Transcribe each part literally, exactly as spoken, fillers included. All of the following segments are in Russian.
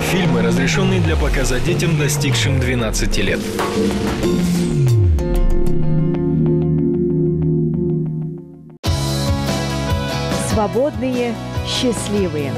Фильмы, разрешенные для показа детям, достигшим двенадцати лет. Свободные, счастливые.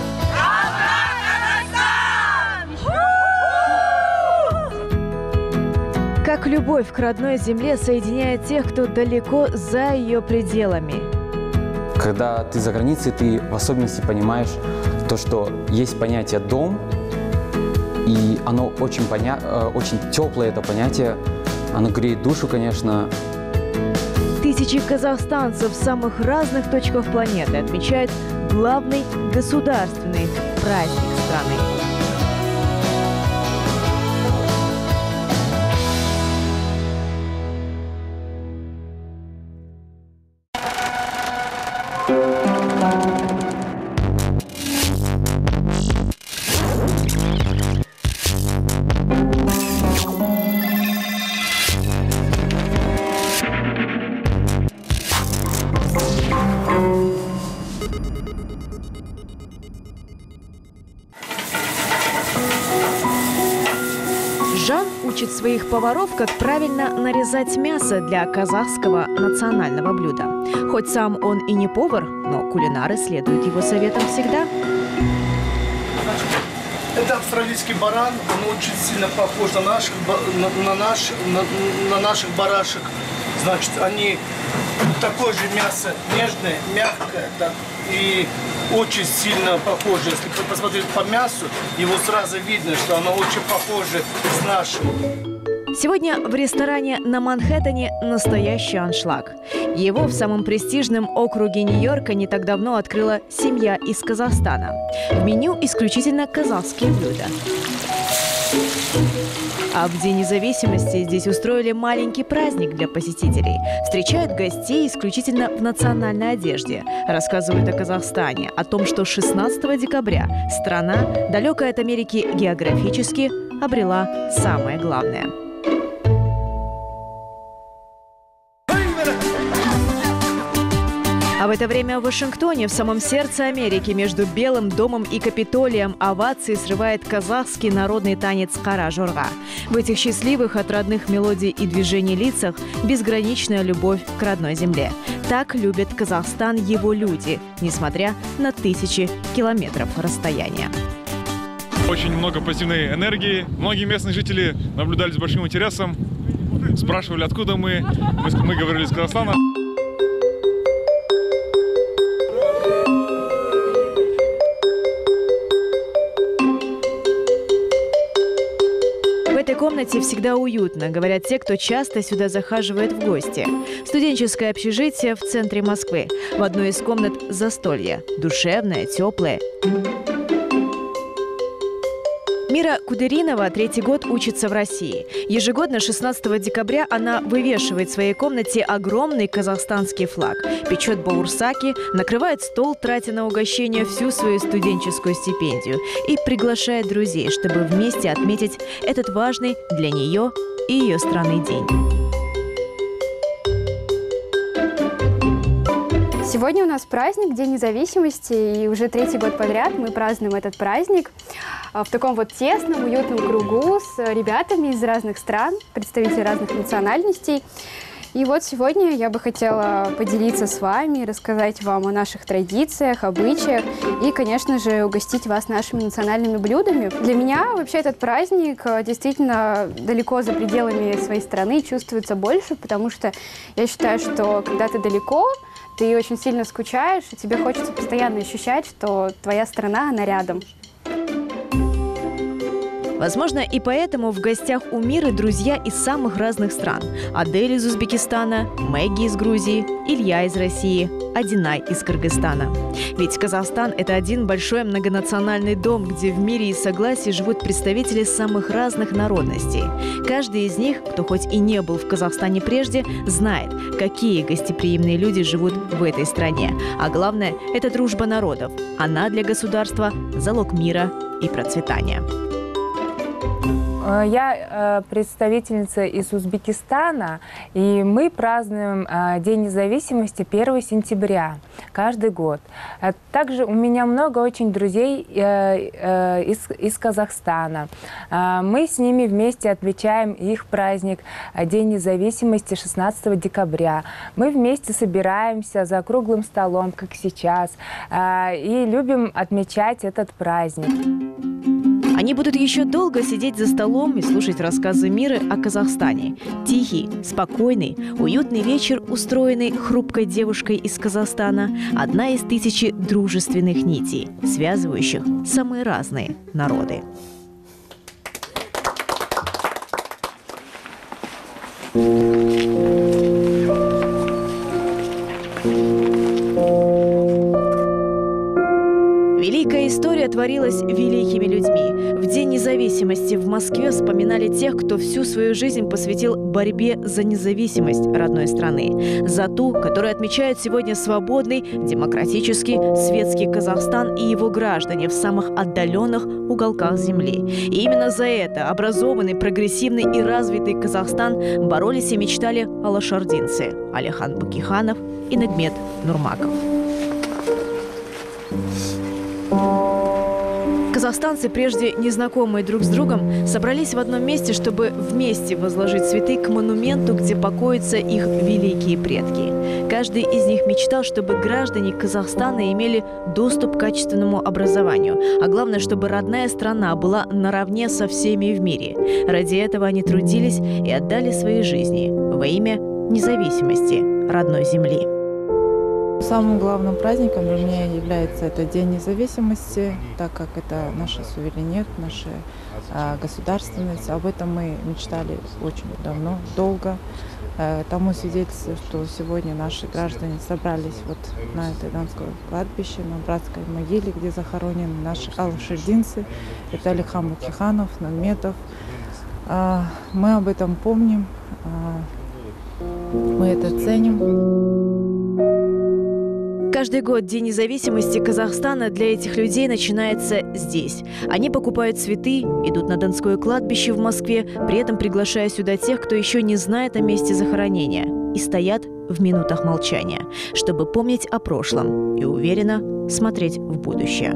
Как любовь к родной земле соединяет тех, кто далеко за ее пределами. Когда ты за границей, ты в особенности понимаешь то, что есть понятие «дом», и оно очень, поня... очень теплое, это понятие, оно греет душу, конечно. Тысячи казахстанцев в самых разных точках планеты отмечают главный государственный праздник страны. Жан учит своих поваров, как правильно нарезать мясо для казахского национального блюда. Хоть сам он и не повар, но кулинары следуют его советам всегда. Это австралийский баран, он очень сильно похож на наших, на, на, наш, на, на наших барашек. Значит, они такое же мясо, нежное, мягкое, так, и очень сильно похоже. Если посмотреть по мясу, его сразу видно, что оно очень похоже с нашим. Сегодня в ресторане на Манхэттене настоящий аншлаг. Его в самом престижном округе Нью-Йорка не так давно открыла семья из Казахстана. В меню исключительно казахские блюда. А в День независимости здесь устроили маленький праздник для посетителей. Встречают гостей исключительно в национальной одежде. Рассказывают о Казахстане, о том, что шестнадцатого декабря страна, далекая от Америки географически, обрела самое главное. А в это время в Вашингтоне, в самом сердце Америки, между Белым домом и Капитолием, овации срывает казахский народный танец «Кара-Жорга». В этих счастливых от родных мелодий и движений лицах безграничная любовь к родной земле. Так любит Казахстан его люди, несмотря на тысячи километров расстояния. Очень много позитивной энергии. Многие местные жители наблюдали с большим интересом, спрашивали, откуда мы. Мы, мы говорили из Казахстана. В этой комнате всегда уютно, говорят те, кто часто сюда захаживает в гости. Студенческое общежитие в центре Москвы. В одной из комнат застолье. Душевное, теплое. Мира Кудеринова третий год учится в России. Ежегодно шестнадцатого декабря она вывешивает в своей комнате огромный казахстанский флаг, печет баурсаки, накрывает стол, тратя на угощение всю свою студенческую стипендию, и приглашает друзей, чтобы вместе отметить этот важный для нее и ее страны день. Сегодня у нас праздник, День независимости, и уже третий год подряд мы празднуем этот праздник в таком вот тесном, уютном кругу с ребятами из разных стран, представителей разных национальностей. И вот сегодня я бы хотела поделиться с вами, рассказать вам о наших традициях, обычаях и, конечно же, угостить вас нашими национальными блюдами. Для меня вообще этот праздник действительно далеко за пределами своей страны чувствуется больше, потому что я считаю, что когда ты далеко, ты очень сильно скучаешь, и тебе хочется постоянно ощущать, что твоя страна, она рядом. Возможно, и поэтому в гостях у Миры друзья из самых разных стран. Адель из Узбекистана, Мэгги из Грузии, Илья из России, Адинай из Кыргызстана. Ведь Казахстан – это один большой многонациональный дом, где в мире и согласии живут представители самых разных народностей. Каждый из них, кто хоть и не был в Казахстане прежде, знает, какие гостеприимные люди живут в этой стране. А главное – это дружба народов. Она для государства – залог мира и процветания. Я представительница из Узбекистана, и мы празднуем День независимости первого сентября каждый год. Также у меня много очень друзей из, из Казахстана. Мы с ними вместе отмечаем их праздник День независимости шестнадцатого декабря. Мы вместе собираемся за круглым столом, как сейчас, и любим отмечать этот праздник. Они будут еще долго сидеть за столом и слушать рассказы Миры о Казахстане. Тихий, спокойный, уютный вечер, устроенный хрупкой девушкой из Казахстана, одна из тысячи дружественных нитей, связывающих самые разные народы. Великая история творилась великими людьми. В День независимости в Москве вспоминали тех, кто всю свою жизнь посвятил борьбе за независимость родной страны. За ту, которую отмечают сегодня свободный, демократический, светский Казахстан и его граждане в самых отдаленных уголках земли. И именно за это образованный, прогрессивный и развитый Казахстан боролись и мечтали алашардинцы Алихан Бакиханов и Нигмет Нурмаков. Казахстанцы, прежде незнакомые друг с другом, собрались в одном месте, чтобы вместе возложить цветы к монументу, где покоятся их великие предки. Каждый из них мечтал, чтобы граждане Казахстана имели доступ к качественному образованию, а главное, чтобы родная страна была наравне со всеми в мире. Ради этого они трудились и отдали свои жизни во имя независимости родной земли. Самым главным праздником для меня является это День независимости, так как это наш суверенитет, наша э, государственность. Об этом мы мечтали очень давно, долго. Э, тому свидетельство, что сегодня наши граждане собрались вот на этой Донском кладбище, на братской могиле, где захоронены наши алашардинцы. Это Алихан Бакиханов, Нигметов. Э, мы об этом помним, э, мы это ценим. Каждый год День независимости Казахстана для этих людей начинается здесь. Они покупают цветы, идут на Донское кладбище в Москве, при этом приглашая сюда тех, кто еще не знает о месте захоронения, и стоят в минутах молчания, чтобы помнить о прошлом и уверенно смотреть в будущее.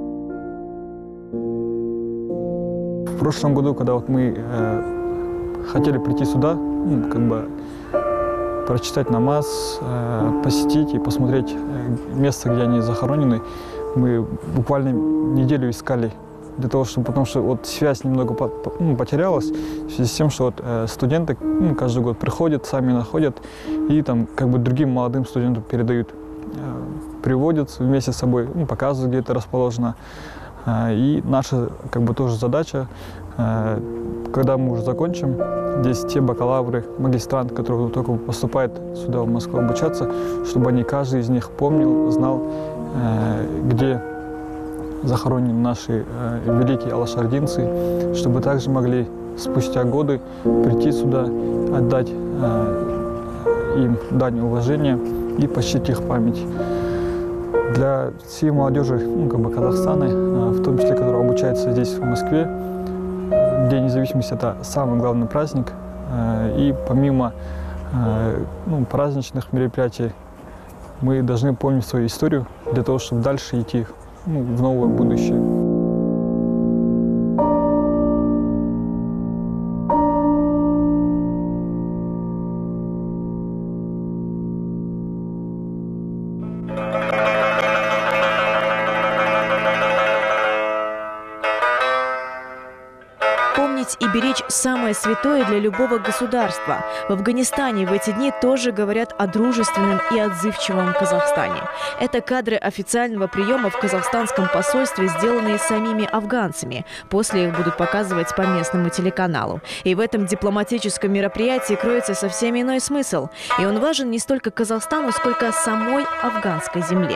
В прошлом году, когда вот мы э, хотели прийти сюда, ну, как бы прочитать намаз, посетить и посмотреть место, где они захоронены. Мы буквально неделю искали для того, чтобы, потому что вот связь немного ну, потерялась в связи с тем, что вот, студенты ну, каждый год приходят, сами находят и там как бы другим молодым студентам передают, приводят вместе с собой, ну, показывают, где это расположено. И наша как бы тоже задача, когда мы уже закончим, здесь те бакалавры, магистранты, которые только поступают сюда, в Москву, обучаться, чтобы они, каждый из них помнил, знал, где захоронены наши великие алашардинцы, чтобы также могли спустя годы прийти сюда, отдать им дань уважения и почтить их память. Для всей молодежи ну, как бы Казахстана, в том числе, которая обучается здесь, в Москве, День независимости – это самый главный праздник. И помимо ну, праздничных мероприятий, мы должны помнить свою историю для того, чтобы дальше идти ну, в новое будущее. И беречь самое святое для любого государства. В Афганистане в эти дни тоже говорят о дружественном и отзывчивом Казахстане. Это кадры официального приема в казахстанском посольстве, сделанные самими афганцами. После их будут показывать по местному телеканалу. И в этом дипломатическом мероприятии кроется совсем иной смысл. И он важен не столько Казахстану, сколько самой афганской земле.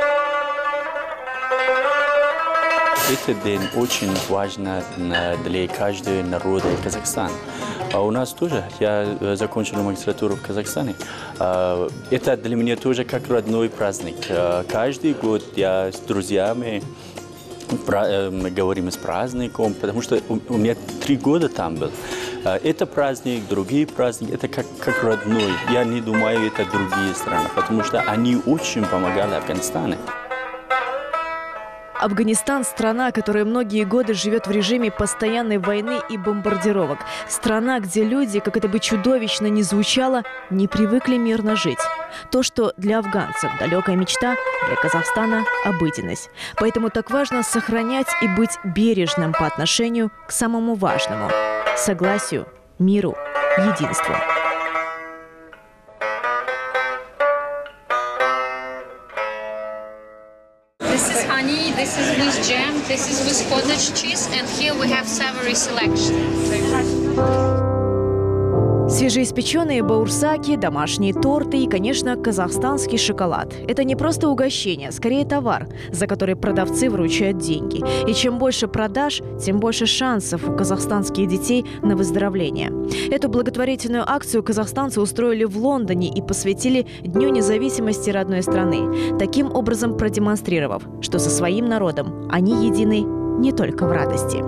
Этот день очень важен для каждого народа Казахстана. А у нас тоже, я закончил магистратуру в Казахстане, это для меня тоже как родной праздник. Каждый год я с друзьями мы говорим с праздником, потому что у меня три года там был. Это праздник, другие праздники, это как, как родной. Я не думаю, это другие страны, потому что они очень помогали Афганистану. Афганистан – страна, которая многие годы живет в режиме постоянной войны и бомбардировок. Страна, где люди, как это бы чудовищно ни звучало, не привыкли мирно жить. То, что для афганцев далекая мечта, для Казахстана – обыденность. Поэтому так важно сохранять и быть бережным по отношению к самому важному – согласию, миру, единству. This is honey, this is with jam, this is with cottage cheese, and here we have savory selection. Свежеиспеченные баурсаки, домашние торты и, конечно, казахстанский шоколад. Это не просто угощение, скорее товар, за который продавцы вручают деньги. И чем больше продаж, тем больше шансов у казахстанских детей на выздоровление. Эту благотворительную акцию казахстанцы устроили в Лондоне и посвятили Дню независимости родной страны, таким образом продемонстрировав, что со своим народом они едины не только в радости.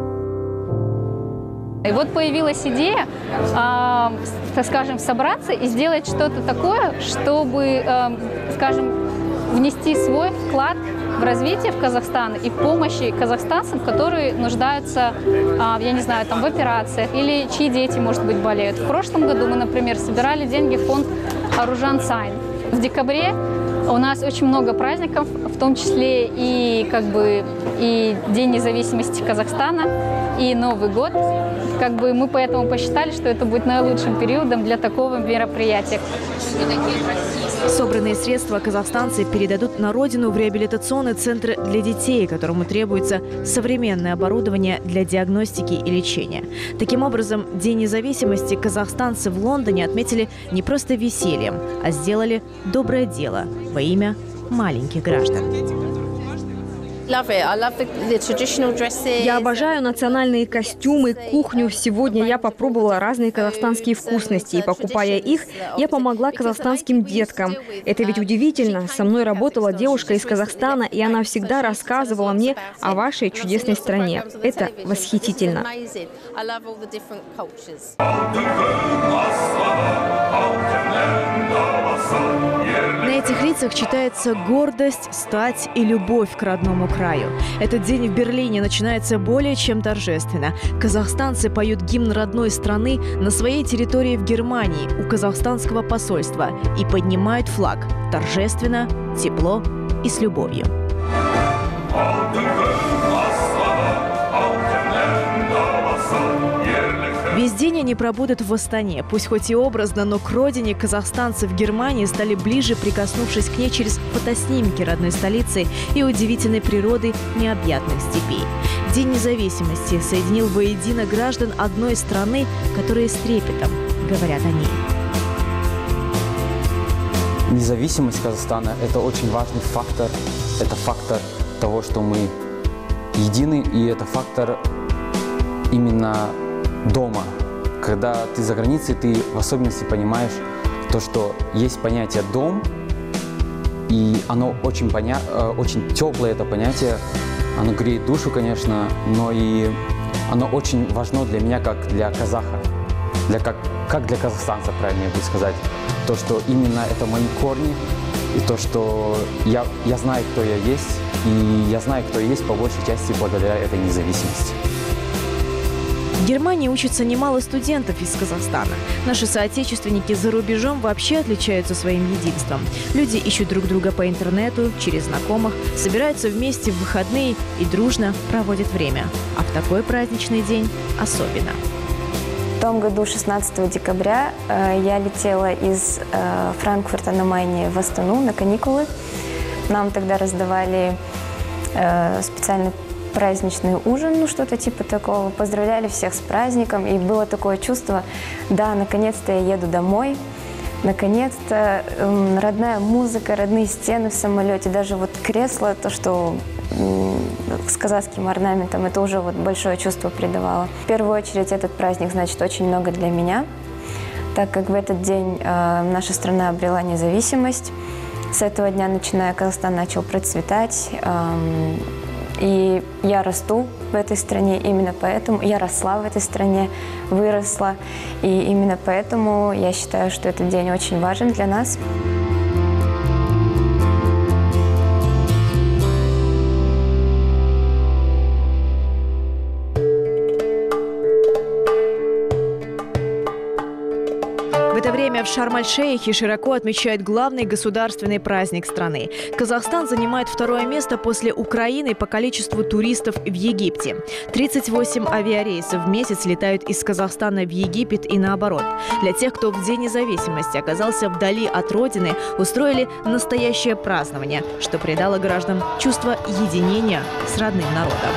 И вот появилась идея, э, так скажем, собраться и сделать что-то такое, чтобы, э, скажем, внести свой вклад в развитие в Казахстан и в помощи казахстанцам, которые нуждаются, э, я не знаю, там, в операциях или чьи дети, может быть, болеют. В прошлом году мы, например, собирали деньги в фонд Аружан Сайн. В декабре у нас очень много праздников, в том числе и, как бы, и День независимости Казахстана, и Новый год. Как бы мы поэтому посчитали, что это будет наилучшим периодом для такого мероприятия. Собранные средства казахстанцы передадут на родину в реабилитационный центр для детей, которому требуется современное оборудование для диагностики и лечения. Таким образом, День независимости казахстанцы в Лондоне отметили не просто весельем, а сделали доброе дело во имя маленьких граждан. Я обожаю национальные костюмы, кухню. Сегодня я попробовала разные казахстанские вкусности, и, покупая их, я помогла казахстанским деткам. Это ведь удивительно. Со мной работала девушка из Казахстана, и она всегда рассказывала мне о вашей чудесной стране. Это восхитительно. На этих лицах читается гордость, стать и любовь к родному краю. Этот день в Берлине начинается более чем торжественно. Казахстанцы поют гимн родной страны на своей территории в Германии у казахстанского посольства и поднимают флаг торжественно, тепло и с любовью. Весь день они пробудут в Астане. Пусть хоть и образно, но к родине казахстанцы в Германии стали ближе, прикоснувшись к ней через фотоснимки родной столицы и удивительной природы необъятных степей. День независимости соединил воедино граждан одной страны, которые с трепетом говорят о ней. Независимость Казахстана – это очень важный фактор. Это фактор того, что мы едины, и это фактор именно дома. Когда ты за границей, ты в особенности понимаешь то, что есть понятие «дом», и оно очень, поня... очень теплое, это понятие. Оно греет душу, конечно, но и оно очень важно для меня, как для казаха, для, как, как для казахстанца, правильнее будет сказать. То, что именно это мои корни, и то, что я, я знаю, кто я есть, и я знаю, кто я есть по большей части благодаря этой независимости. В Германии учатся немало студентов из Казахстана. Наши соотечественники за рубежом вообще отличаются своим единством. Люди ищут друг друга по интернету, через знакомых, собираются вместе в выходные и дружно проводят время. А в такой праздничный день особенно. В том году, шестнадцатого декабря, я летела из Франкфурта на Майне в Астану на каникулы. Нам тогда раздавали специальный праздничный ужин, ну что-то типа такого. Поздравляли всех с праздником, и было такое чувство, да, наконец-то я еду домой, наконец-то эм, родная музыка, родные стены в самолете, даже вот кресло, то, что эм, с казахским орнаментом, это уже вот большое чувство придавало. В первую очередь этот праздник значит очень много для меня, так как в этот день э, наша страна обрела независимость. С этого дня, начиная, Казахстан начал процветать. Эм, И я расту в этой стране, именно поэтому я росла в этой стране, выросла. И именно поэтому я считаю, что этот день очень важен для нас. В это время в Шарм-эль-Шейхе широко отмечают главный государственный праздник страны. Казахстан занимает второе место после Украины по количеству туристов в Египте. тридцать восемь авиарейсов в месяц летают из Казахстана в Египет и наоборот. Для тех, кто в День независимости оказался вдали от родины, устроили настоящее празднование, что придало гражданам чувство единения с родным народом.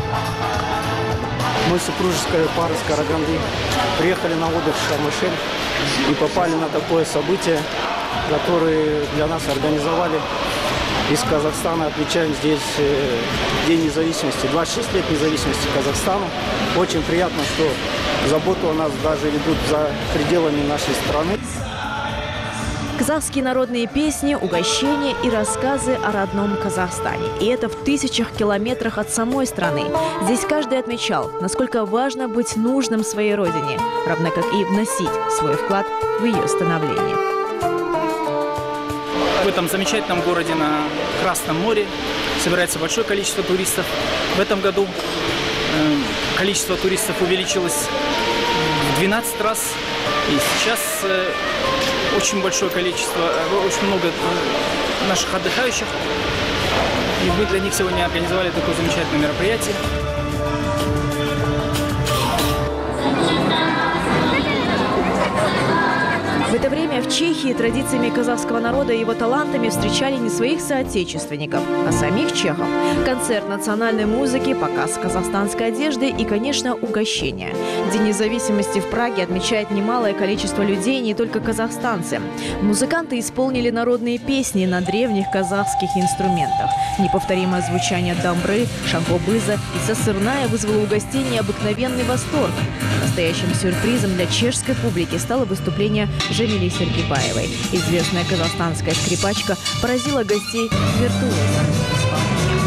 Мы, супружеская пара с Караганды, приехали на отдых в Шарм-эль-Шейх и попали на такое событие, которое для нас организовали. Из Казахстана отмечаем здесь День независимости, двадцать шесть лет независимости Казахстана. Очень приятно, что заботу о нас даже ведут за пределами нашей страны. Казахские народные песни, угощения и рассказы о родном Казахстане. И это в тысячах километрах от самой страны. Здесь каждый отмечал, насколько важно быть нужным своей родине, равно как и вносить свой вклад в ее становление. В этом замечательном городе на Красном море собирается большое количество туристов. В этом году э, количество туристов увеличилось в двенадцать раз. И сейчас э, очень большое количество, очень много наших отдыхающих. И мы для них сегодня организовали такое замечательное мероприятие. В это время в Чехии традициями казахского народа и его талантами встречали не своих соотечественников, а самих чехов. Концерт национальной музыки, показ казахстанской одежды и, конечно, угощения. День независимости в Праге отмечает немалое количество людей, не только казахстанцы. Музыканты исполнили народные песни на древних казахских инструментах. Неповторимое звучание дамбры, шагобыза и сасырная вызвало у гостей необыкновенный восторг. Настоящим сюрпризом для чешской публики стало выступление Жамили Сергибаевой. Известная казахстанская скрипачка поразила гостей виртуозом исполнением.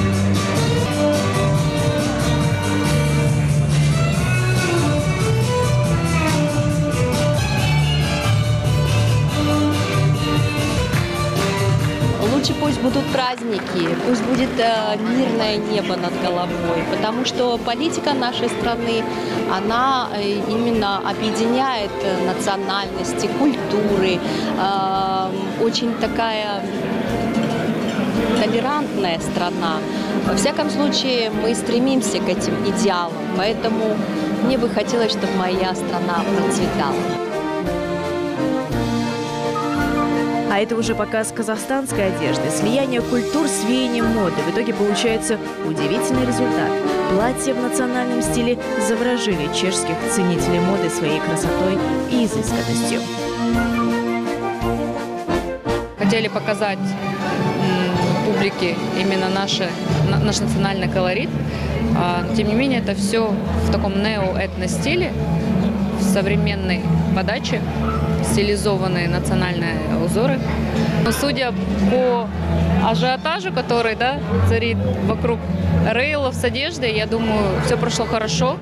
Лучше пусть будут праздники, пусть будет э, мирное небо над головой, потому что политика нашей страны, она э, именно объединяет национальности, культуры, э, очень такая толерантная страна. Во всяком случае, мы стремимся к этим идеалам, поэтому мне бы хотелось, чтобы моя страна процветала. А это уже показ казахстанской одежды, слияние культур с веянием моды. В итоге получается удивительный результат. Платья в национальном стиле заворожили чешских ценителей моды своей красотой и изысканностью. Хотели показать публике именно наши, наш национальный колорит. Тем не менее, это все в таком нео-этно-стиле, в современной подаче, стилизованные национальные узоры. Но судя по ажиотажу, который, да, царит вокруг рейлов с одеждой, я думаю, все прошло хорошо.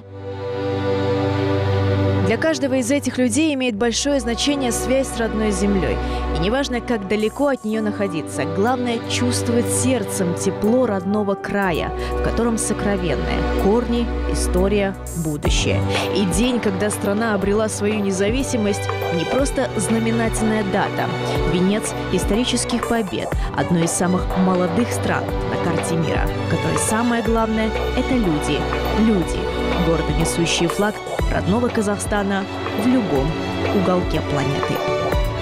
Для каждого из этих людей имеет большое значение связь с родной землей. И неважно, как далеко от нее находиться, главное – чувствовать сердцем тепло родного края, в котором сокровенное – корни, история, будущее. И день, когда страна обрела свою независимость – не просто знаменательная дата, венец исторических побед одной из самых молодых стран на карте мира, в которой самое главное – это люди. Люди, гордо несущие флаг родного Казахстана в любом уголке планеты.